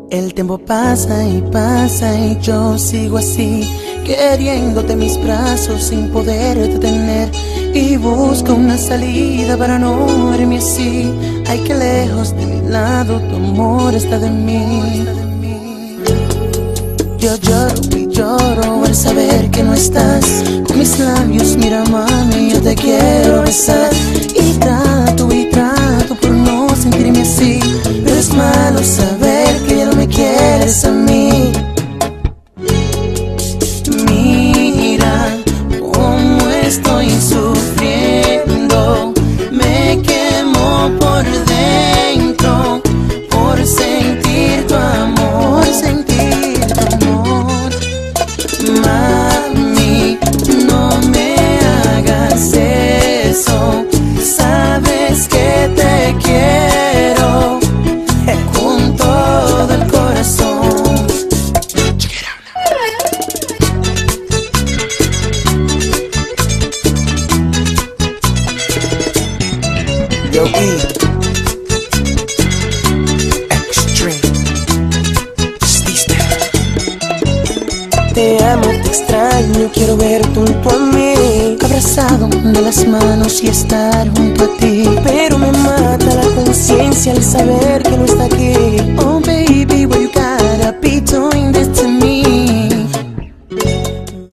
El tiempo pasa y yo sigo así, queriéndote en mis brazos sin poder detener. Y busco una salida para no verme así. Ay, que lejos de mi lado tu amor está de mí. Yo lloro y lloro al saber que no estás. Con mis labios, mira mami, yo te quiero besar. Y trato por no sentirme así, pero es malo saber que ya no me quieres a mí. Mira cómo estoy sufriendo, me quemo por dentro por sentir tu amor, Mami, no me hagas eso, sabes que te quiero con todo el corazón. Yo, Extreme. Te amo, te extraño, quiero ver junto a mí, abrazado de las manos y estar junto a ti. Pero me mata la conciencia al saber que no está aquí. Oh baby, where you